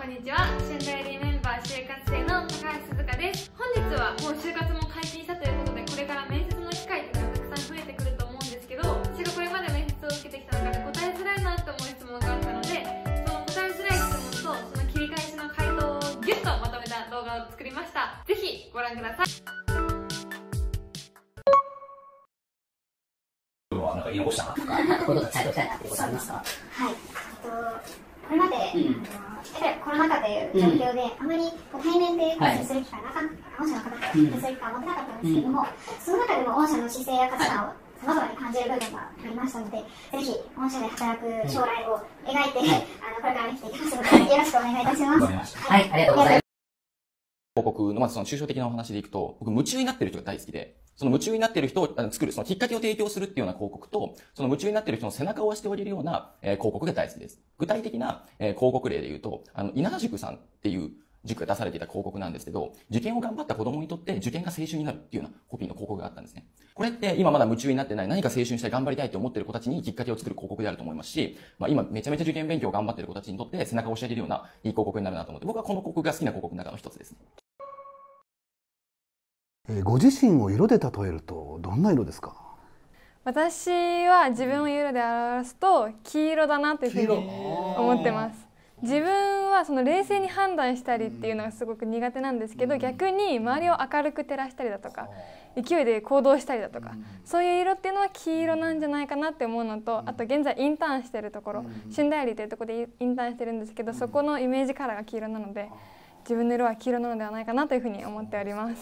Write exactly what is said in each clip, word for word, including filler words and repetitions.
こんにちは。旬ダイリーメンバー就活生の高橋鈴香です。本日はもう就活も解禁したということで、これから面接の機会っていうのがたくさん増えてくると思うんですけど、私がこれまで面接を受けてきた中で答えづらいなと思う質問があったので、その答えづらい質問とその切り返しの回答をギュッとまとめた動画を作りました。ぜひご覧ください。 なんか言い残したなとか、なんかこういうこと伝えておきたいなっていうことありますか？ はい、えっと、これまで、うん、あのやっぱりコロナ禍という状況で、うん、あまり対面で接する機会なかった、御社の方と接する機会を持てなかったんですけども、うん、その中でも御社の姿勢や価値観をさまざまに感じる部分がありましたので、ぜひ御社で働く将来を描いて、うん、あのこれから生きていきますので、よろしくお願いいたします。 はい、ありがとうございます。広告のまずその抽象的なお話でいくと、僕夢中になってる人が大好きで、その夢中になっている人を作る、そのきっかけを提供するっていうような広告と、その夢中になっている人の背中を押しておれるような、えー、広告が大好きです。具体的な、えー、広告例で言うと、あの、稲田塾さんっていう塾が出されていた広告なんですけど、受験を頑張った子供にとって受験が青春になるっていうようなコピーの広告があったんですね。これって今まだ夢中になってない、何か青春したい、頑張りたいと思っている子たちにきっかけを作る広告であると思いますし、まあ今めちゃめちゃ受験勉強を頑張っている子たちにとって背中を押してあげるようないい広告になるなと思って、僕はこの広告が好きな広告の中の一つですね。 ご自身を色で例えるとどんな色ですか？ 私は自分を色で表すと黄色だなというふうに思ってます。自分はその冷静に判断したりっていうのがすごく苦手なんですけど、逆に周りを明るく照らしたりだとか勢いで行動したりだとか、そういう色っていうのは黄色なんじゃないかなって思うのと、あと現在インターンしてるところ、旬ダイアリーというところでインターンしてるんですけど、そこのイメージカラーが黄色なので、自分の色は黄色なのではないかなというふうに思っております。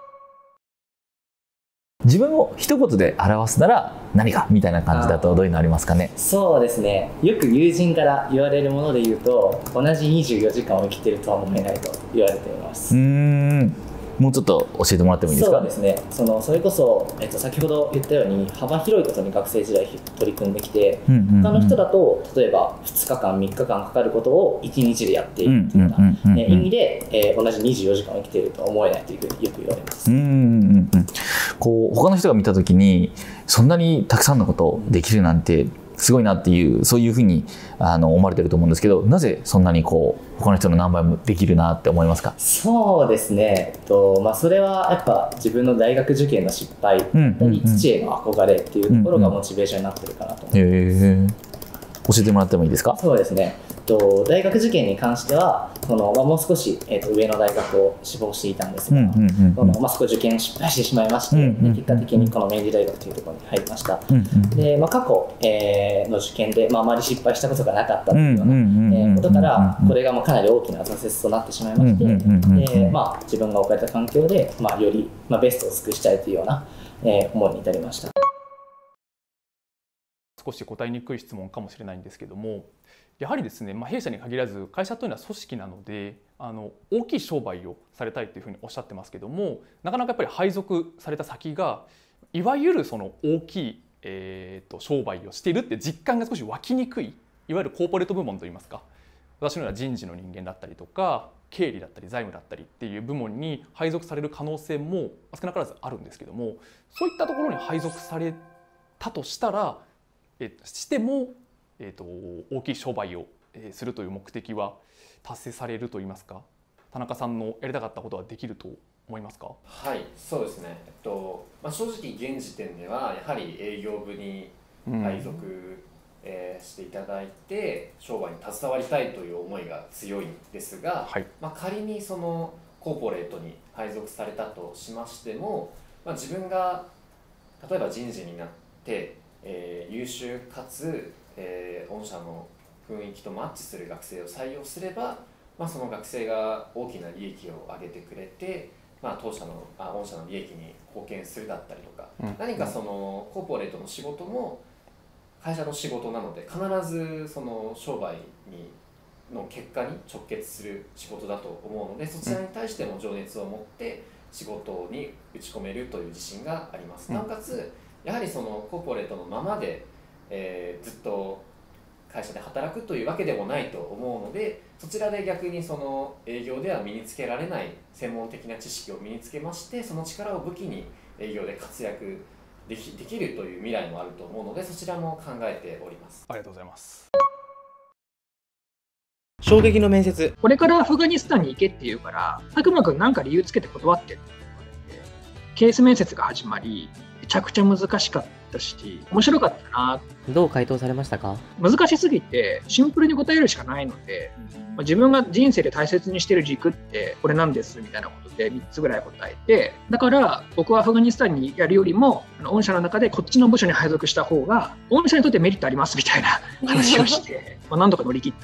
自分を一言で表すなら何かみたいな感じだとどういうのありますかね？ そうですね、よく友人から言われるもので言うと、同じにじゅうよじかんを生きているとは思えないと言われています。 うーん、もうちょっと教えてもらってもいいですか？ そうですね、そのそれこそ、えっと、先ほど言ったように幅広いことに学生時代取り組んできて、他の人だと例えばふつかかんみっかかんかかることをいちにちでやっているというような意味で、えー、同じにじゅうよじかんを生きているとは思えないというふうによく言われます。 うんうんうんうん、こう他の人が見た時にそんなにたくさんのことできるなんてすごいなっていう、そういうふうにあの思われてると思うんですけど、なぜそんなにこう他の人の何倍もできるなって思いますか？ そうですね、えっとまあ、それはやっぱ自分の大学受験の失敗だったり、父への憧れっていうところがモチベーションになってるかなと思います。 へー、教えてもらってもいいですか？ そうですね、大学受験に関してはその、まあ、もう少し、えー、と上の大学を志望していたんですが、そこ受験を失敗してしまいまして、うんうんうん、結果的にこの明治大学というところに入りました。うんうん、で、まあ、過去、えー、の受験で、まあ、あまり失敗したことがなかったというようなことから、これがまあかなり大きな挫折となってしまいまして、で、まあ、自分が置かれた環境で、まあ、より、まあ、ベストを尽くしたいというような、えー、思いに至りました。 少し答えにくい質問かもしれないんですけども、やはりですね、まあ、弊社に限らず会社というのは組織なので、あの大きい商売をされたいというふうにおっしゃってますけども、なかなかやっぱり配属された先がいわゆるその大きい、えー、と商売をしているって実感が少し湧きにくい、いわゆるコーポレート部門といいますか、私のような人事の人間だったりとか経理だったり財務だったりっていう部門に配属される可能性も少なからずあるんですけども、そういったところに配属されたとしたらえしてもえー、と大きい商売をするという目的は達成されるといいますか、田中さんのやりたかったことはできると思いますか？ はい、そうですね、えっとまあ、正直現時点ではやはり営業部に配属、うんえー、していただいて商売に携わりたいという思いが強いんですが、はいまあ、仮にそのコーポレートに配属されたとしましても、まあ、自分が例えば人事になって、えー、優秀かつえー、御社の雰囲気とマッチする学生を採用すれば、まあ、その学生が大きな利益を上げてくれて、まあ、当社のあ御社の利益に貢献するだったりとか、うん、何かそのコーポレートの仕事も会社の仕事なので必ずその商売にの結果に直結する仕事だと思うので、そちらに対しても情熱を持って仕事に打ち込めるという自信があります。なおかつやはりそのコーポレートのままでえー、ずっと会社で働くというわけでもないと思うので、そちらで逆にその営業では身につけられない専門的な知識を身につけまして、その力を武器に営業で活躍でき、できるという未来もあると思うので、そちらも考えております。 ありがとうございます。 衝撃の面接。 これからアフガニスタンに行けって言うから、佐久間君なんか理由つけて断ってって言われて、ケース面接が始まり、めちゃくちゃ難しかったし、面白かったな。 どう回答されましたか？ 難しすぎて、シンプルに答えるしかないので、まあ、自分が人生で大切にしてる軸ってこれなんですみたいなことでみっつぐらい答えて、だから僕はアフガニスタンにやるよりも、御社の中でこっちの部署に配属した方が、御社にとってメリットありますみたいな話をして、まあなんとか乗り切った。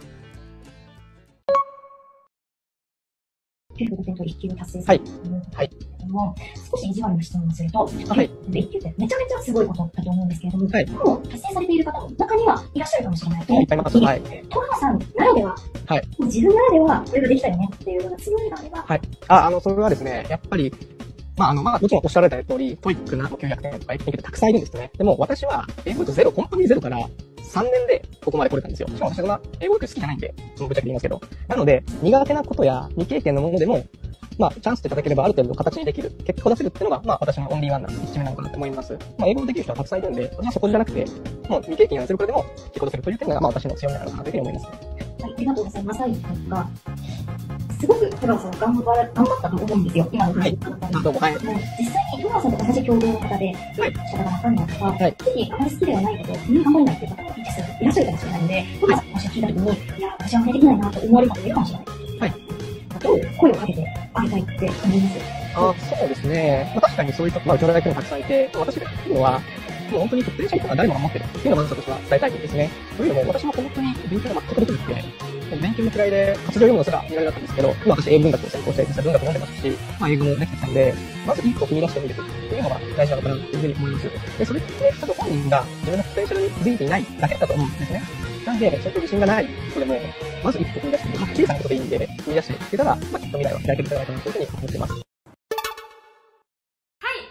きゅうじゅうごパーセントいっ級を達成するということですけれども、少し意地悪な質問をすると、はい、いっ級ってめちゃめちゃすごいことだと思うんですけれども、はい、もう達成されている方も中にはいらっしゃるかもしれない。いっぱいいます。はい。戸川さんならでは、はい、自分ならではこれができたよねっていうような強みがあれば、はい。あ、あの、それはですね、やっぱり、まあ、あの、まあ、もちろんおっしゃられた通り、トイックなきゅうひゃくてんとかいってんたくさんいるんですね。でも、私は、英語力ゼロ、本当にゼロからさんねんでここまで来れたんですよ。しかも私は英語力好きじゃないんで、そのぶっちゃけ言いますけど。なので、苦手なことや未経験のものでも、まあ、チャンスでいただければある程度形にできる、結果を出せるっていうのが、まあ、私のオンリーワンな一面なのかなと思います。まあ、英語のできる人はたくさんいるんで、私はそこじゃなくて、もう未経験やゼロからでも結果を出せるという点が、まあ、私の強みなのかなというふうに思います。はい、ありがとうございます。最後が、すごく戸川さん頑張ら頑張ったと思うんですよ、今の話だったり。どうも、はい。実際に戸川さんと同じ境遇の方で、はい、仕方がわかんないとか、はい、特にあまり好きではないことをみんな頑張れないっていう方もいらっしゃるかもしれないので、戸川さんの話を聞いたときに、いや、私はあまりできないなと思われる方もいるかもしれない。はい。どう声をかけてあげたいって思います？あ、そうですね。まあ、確かにそういった、まあ、うちの大学にもたくさんいて、私が言うのは、もう本当に特定者とか誰もが持ってるっていうのをまず私は伝えたいんですね。というのも、私も本当に勉強が全くできなくて、勉強の嫌いで活動読むのすら苦手だったんですけど、今私英文学を専攻して文学読んでますし、まあ、英語もできてきたので、まず一歩踏み出してみるっていうのが大事なのかなというふうに思います。で、それって、多分本人が自分のポテンシャルに気づいていないだけだと思うんですね。なんで、そういう自信がない人でも、まず一歩踏み出してみる。まあ、小さなことでいいんで、踏み出していけたら、まあ、きっと未来は開けるんじゃないかなというふうに思っています。 はい、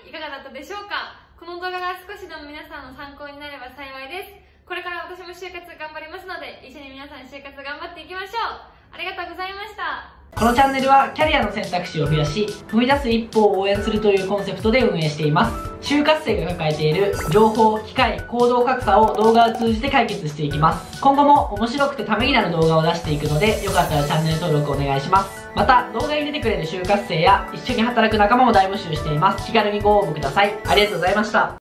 いかがだったでしょうか。この動画が少しでも皆さんの参考になれば幸いです。これから私も就活頑張りますので、一緒に皆さん就活頑張っていきましょう。ありがとうございました。 このチャンネルはキャリアの選択肢を増やし、踏み出す一歩を応援するというコンセプトで運営しています。就活生が抱えている情報、機会、行動格差を動画を通じて解決していきます。今後も面白くてためになる動画を出していくので、よかったらチャンネル登録お願いします。また、動画に出てくれる就活生や一緒に働く仲間も大募集しています。気軽にご応募ください。ありがとうございました。